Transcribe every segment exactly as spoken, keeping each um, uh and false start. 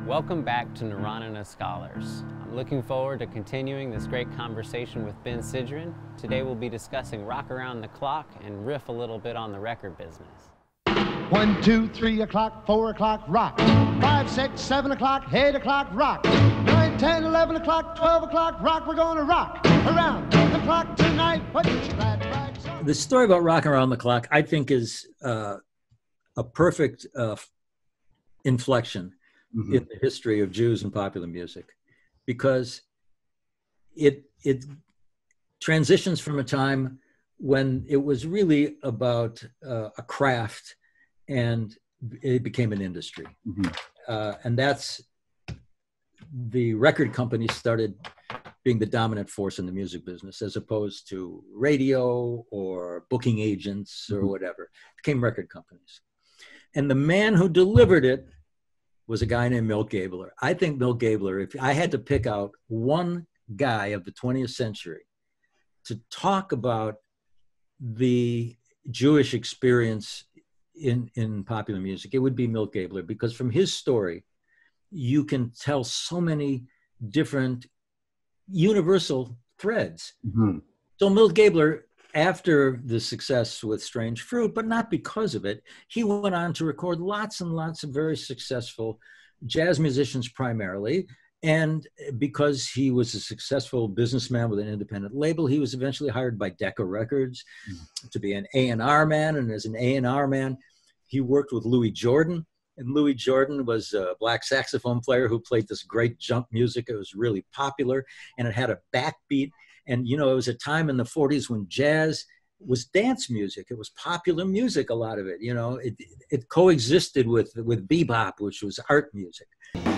Welcome back to Neranenah Scholars. I'm looking forward to continuing this great conversation with Ben Sidran. Today we'll be discussing rock around the clock and riff a little bit on the record business. One, two, three o'clock, four o'clock, rock. Five, six, seven o'clock, eight o'clock, rock. Nine, ten, eleven o'clock, twelve o'clock, rock. We're gonna rock around the clock tonight. Put your glad rags on. The story about rocking around the clock, I think, is uh, a perfect uh, inflection mm-hmm. in the history of Jews and popular music, because it it transitions from a time when it was really about uh, a craft, and it became an industry. Mm-hmm. Uh, and that's, the record companies started being the dominant force in the music business, as opposed to radio or booking agents or mm-hmm. whatever. It became record companies. And the man who delivered it was a guy named Milt Gabler. I think Milt Gabler, if I had to pick out one guy of the twentieth century to talk about the Jewish experience in, in popular music, it would be Milt Gabler, because from his story, you can tell so many different universal threads. Mm-hmm. So Milt Gabler, after the success with Strange Fruit, but not because of it, he went on to record lots and lots of very successful jazz musicians primarily. And because he was a successful businessman with an independent label, he was eventually hired by Decca Records mm-hmm. to be an A and R man. And as an A and R man, he worked with Louis Jordan. And Louis Jordan was a black saxophone player who played this great jump music. It was really popular, and it had a backbeat. And, you know, it was a time in the forties when jazz was dance music. It was popular music, a lot of it. You know, it, it coexisted with, with bebop, which was art music.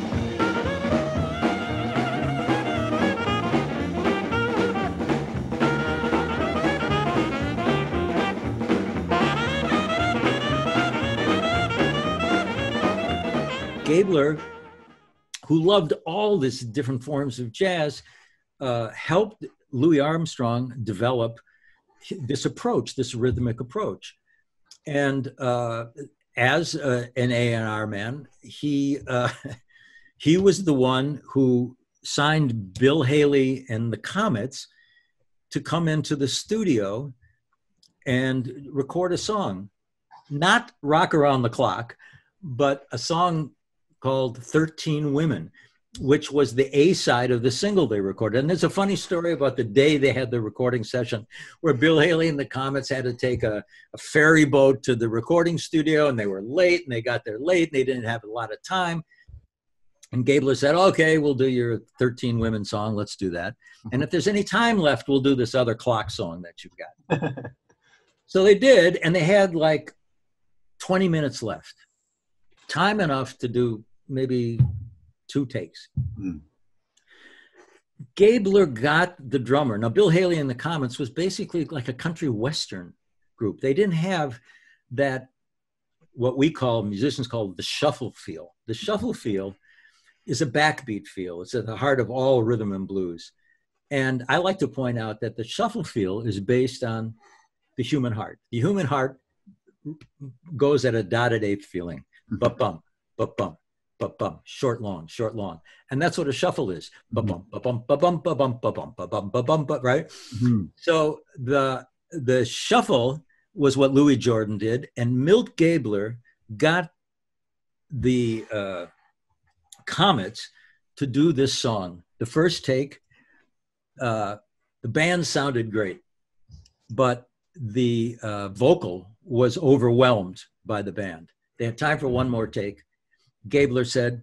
Gabler, who loved all these different forms of jazz, uh, helped Louis Armstrong develop this approach, this rhythmic approach. And uh, as uh, an A and R man, he, uh, he was the one who signed Bill Haley and the Comets to come into the studio and record a song, not Rock Around the Clock, but a song called thirteen Women, which was the A side of the single they recorded. And there's a funny story about the day they had the recording session, where Bill Haley and the Comets had to take a, a ferry boat to the recording studio, and they were late, and they got there late, and they didn't have a lot of time. And Gabler said, okay, we'll do your thirteen Women song. Let's do that. And if there's any time left, we'll do this other clock song that you've got. So they did, and they had like twenty minutes left. Time enough to do maybe two takes. Mm. Gabler got the drummer. Now, Bill Haley and the Comets was basically like a country western group. They didn't have that, what we call, musicians call the shuffle feel. The shuffle feel is a backbeat feel. It's at the heart of all rhythm and blues. And I like to point out that the shuffle feel is based on the human heart. The human heart goes at a dotted eighth feeling. Ba-bum, ba-bum, ba-bum, short, long, short, long. And that's what a shuffle is. Ba-bum, ba-bum, ba-bum, ba-bum, ba-bum, ba-bum, ba-bum, ba-bum, right? Mm-hmm. So the, the shuffle was what Louis Jordan did, and Milt Gabler got the uh, Comets to do this song. The first take, uh, the band sounded great, but the uh, vocal was overwhelmed by the band. They had time for one more take. Gabler said,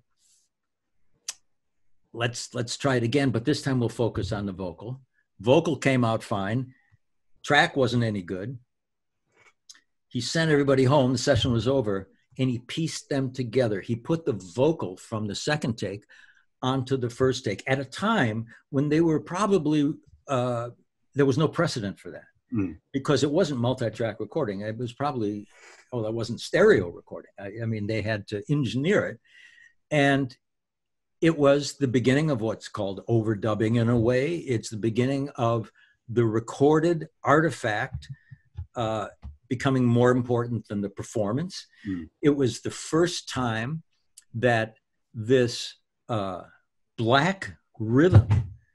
let's, let's try it again, but this time we'll focus on the vocal. Vocal came out fine. Track wasn't any good. He sent everybody home. The session was over, and he pieced them together. He put the vocal from the second take onto the first take at a time when they were probably, uh, there was no precedent for that. Mm. Because it wasn't multi-track recording. It was probably, oh, that wasn't stereo recording. I, I mean, they had to engineer it. And it was the beginning of what's called overdubbing in a way. It's the beginning of the recorded artifact uh, becoming more important than the performance. Mm. It was the first time that this uh, black rhythm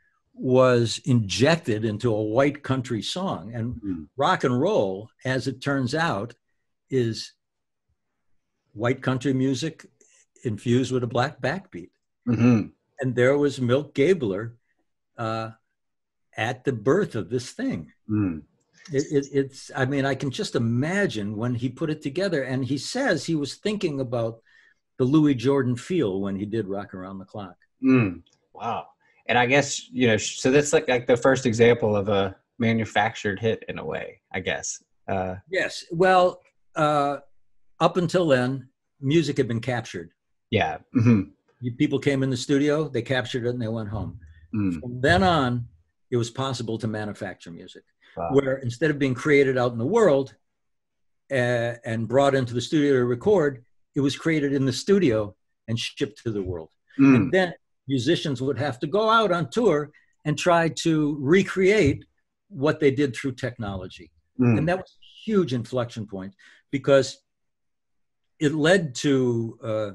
was injected into a white country song. And mm. rock and roll, as it turns out, is white country music infused with a black backbeat. Mm-hmm. And there was Milt Gabler uh, at the birth of this thing. Mm. It, it, it's, I mean, I can just imagine when he put it together. And he says he was thinking about the Louis Jordan feel when he did Rock Around the Clock. Mm. Wow. And I guess, you know, so that's like, like the first example of a manufactured hit in a way, I guess. Uh, yes. Well, uh, up until then, music had been captured. Yeah. Mm-hmm. People came in the studio, they captured it, and they went home. Mm. From then on, it was possible to manufacture music, wow. where instead of being created out in the world uh, and brought into the studio to record, it was created in the studio and shipped to the world. Mm. And then musicians would have to go out on tour and try to recreate what they did through technology. Mm. And that was a huge inflection point, because it led to, uh,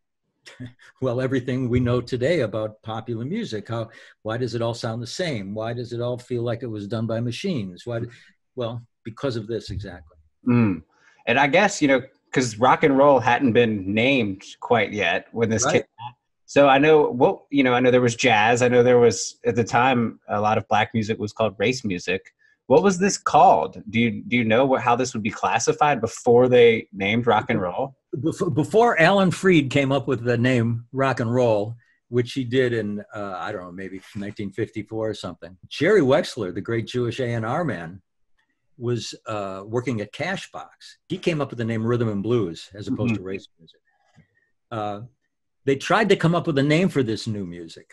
well, everything we know today about popular music. How, why does it all sound the same? Why does it all feel like it was done by machines? Why? Well, because of this, exactly. Mm. And I guess, you know, because rock and roll hadn't been named quite yet when this right. came out. So I know what, you know, I know there was jazz. I know there was, at the time, a lot of black music was called race music. What was this called? Do you do you know what, how this would be classified before they named rock and roll? Before Alan Freed came up with the name rock and roll, which he did in, uh, I don't know, maybe nineteen fifty-four or something. Jerry Wexler, the great Jewish A and R man, was uh, working at Cashbox. He came up with the name rhythm and blues as opposed mm-hmm. to race music. Uh, they tried to come up with a name for this new music.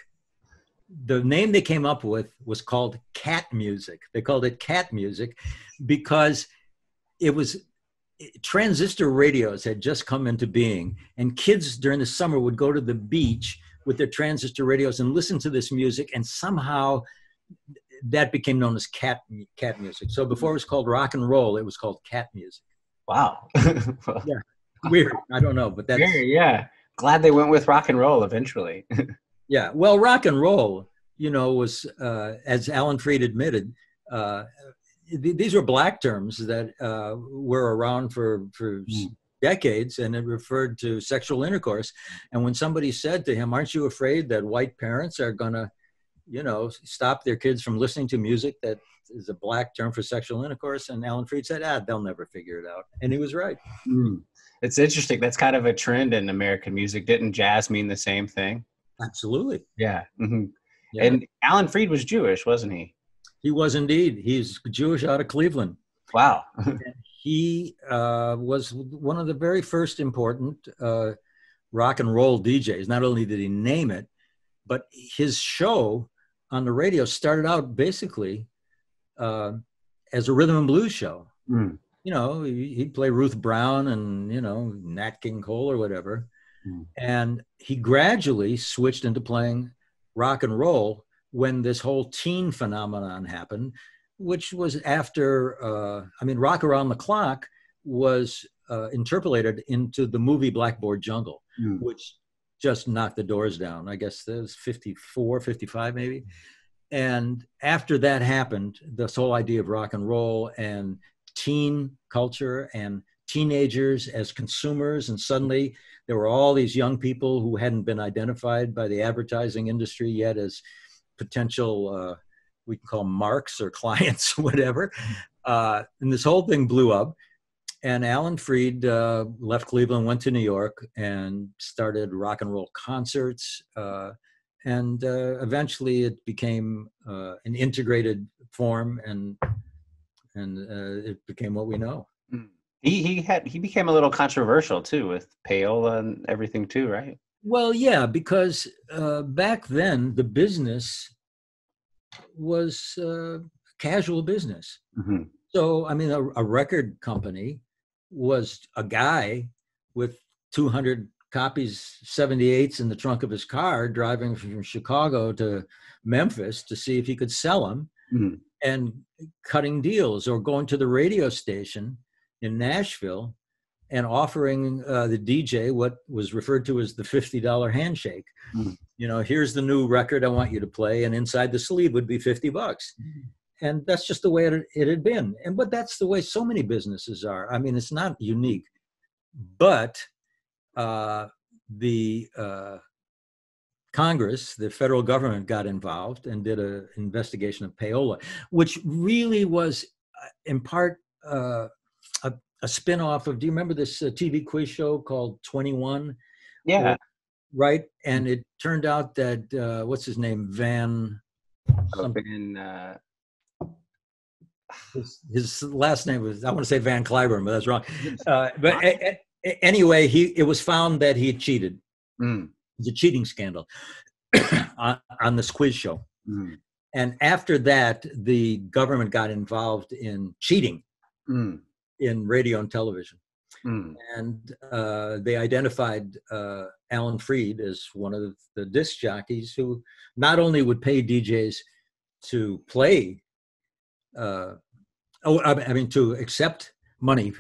The name they came up with was called cat music. They called it cat music because it was, transistor radios had just come into being, and kids during the summer would go to the beach with their transistor radios and listen to this music, and somehow that became known as cat cat music. So before it was called rock and roll, it was called cat music. Wow. Yeah, weird. I don't know, but that's weird, yeah. Glad they went with rock and roll eventually. Yeah, well, rock and roll, you know, was, uh, as Alan Freed admitted, uh, th- these were black terms that uh, were around for, for mm. decades, and it referred to sexual intercourse. And when somebody said to him, aren't you afraid that white parents are going to, you know, stop their kids from listening to music that is a black term for sexual intercourse? And Alan Freed said, ah, they'll never figure it out. And he was right. Mm. It's interesting. That's kind of a trend in American music. Didn't jazz mean the same thing? Absolutely. Yeah. Mm-hmm. Yeah. And Alan Freed was Jewish, wasn't he? He was indeed. He's Jewish out of Cleveland. Wow. He uh, was one of the very first important uh, rock and roll D Js. Not only did he name it, but his show on the radio started out basically uh, as a rhythm and blues show. Mm. You know, he'd play Ruth Brown and, you know, Nat King Cole or whatever. Mm. And he gradually switched into playing rock and roll when this whole teen phenomenon happened, which was after, uh, I mean, Rock Around the Clock was uh, interpolated into the movie Blackboard Jungle, mm. which just knocked the doors down. I guess that was fifty-four, fifty-five maybe. And after that happened, this whole idea of rock and roll and teen culture and teenagers as consumers, and suddenly there were all these young people who hadn't been identified by the advertising industry yet as potential, uh, we can call them marks or clients, whatever. Uh, and this whole thing blew up. And Alan Freed uh, left Cleveland, went to New York, and started rock and roll concerts. Uh, and uh, eventually it became uh, an integrated form, and and uh, it became what we know. He he had he became a little controversial too with payola and everything too, right? Well, yeah, because uh, back then the business was uh, casual business. Mm-hmm. So, I mean, a, a record company was a guy with two hundred copies, seventy-eights in the trunk of his car, driving from Chicago to Memphis to see if he could sell them, mm-hmm. and cutting deals, or going to the radio station in Nashville and offering uh, the D J what was referred to as the fifty dollar handshake. Mm. You know, here's the new record I want you to play, and inside the sleeve would be fifty bucks. Mm. And that's just the way it, it had been. And but that's the way so many businesses are. I mean, it's not unique, but uh, the uh, Congress, the federal government got involved and did an investigation of payola, which really was in part uh, a, a spin-off of, do you remember this uh, T V quiz show called twenty-one? Yeah. Where, right. And it turned out that, uh, what's his name? Van, oh, Van uh... his, his last name was, I want to say Van Cliburn, but that's wrong. Uh, but a, a, anyway, he it was found that he had cheated. Mm. It was a cheating scandal on, on this quiz show. Mm. And after that, the government got involved in cheating mm. in radio and television. Mm. And uh, they identified uh, Alan Freed as one of the disc jockeys who not only would pay D Js to play, uh, oh, I mean, to accept money.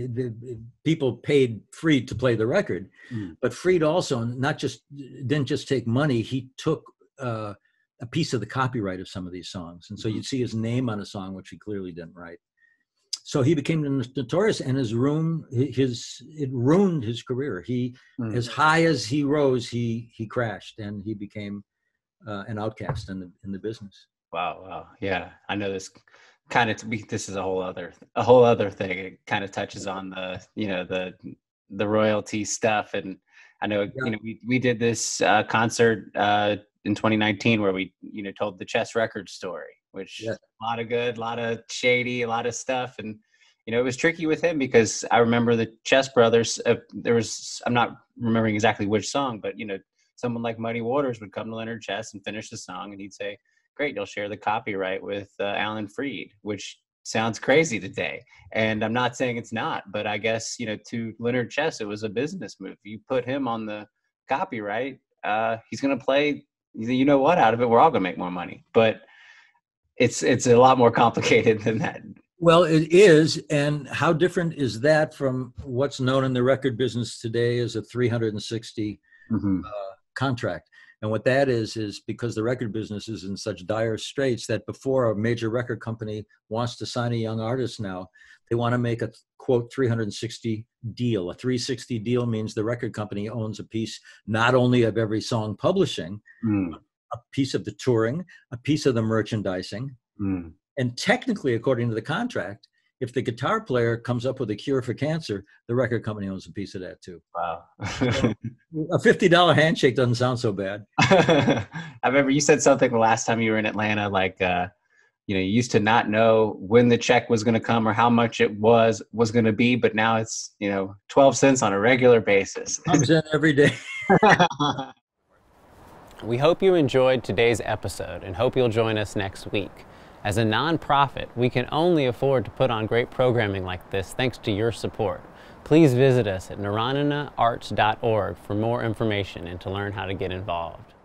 People paid Freed to play the record, mm. but Freed also not just didn't just take money. He took uh, a piece of the copyright of some of these songs, and so you'd see his name on a song which he clearly didn't write. So he became notorious, and his room, his it ruined his career. He, mm. as high as he rose, he he crashed, and he became uh, an outcast in the in the business. Wow, wow, yeah, I know this. Kind of, this is a whole other a whole other thing. It kind of touches on the you know the the royalty stuff, and I know yeah. you know we we did this uh, concert uh, in twenty nineteen where we you know told the Chess Records story, which yeah. a lot of good, a lot of shady, a lot of stuff, and you know it was tricky with him because I remember the Chess Brothers. Uh, there was I'm not remembering exactly which song, but you know someone like Muddy Waters would come to Leonard Chess and finish the song, and he'd say, great, you'll share the copyright with uh, Alan Freed, which sounds crazy today. And I'm not saying it's not, but I guess, you know, to Leonard Chess, it was a business move. You put him on the copyright, uh, he's going to play, you know what, out of it, we're all going to make more money. But it's it's a lot more complicated than that. Well, it is. And how different is that from what's known in the record business today as a three hundred sixty mm-hmm. uh, contract? And what that is, is because the record business is in such dire straits that before a major record company wants to sign a young artist now, they want to make a, quote, three hundred sixty deal. A three sixty deal means the record company owns a piece not only of every song publishing, mm. a piece of the touring, a piece of the merchandising. Mm. And technically, according to the contract, if the guitar player comes up with a cure for cancer, the record company owns a piece of that too. Wow. So a fifty dollar handshake doesn't sound so bad. I remember you said something the last time you were in Atlanta, like, uh, you know, you used to not know when the check was going to come or how much it was, was going to be, but now it's, you know, twelve cents on a regular basis. Comes in every day. We hope you enjoyed today's episode and hope you'll join us next week. As a nonprofit, we can only afford to put on great programming like this thanks to your support. Please visit us at neranenah arts dot org for more information and to learn how to get involved.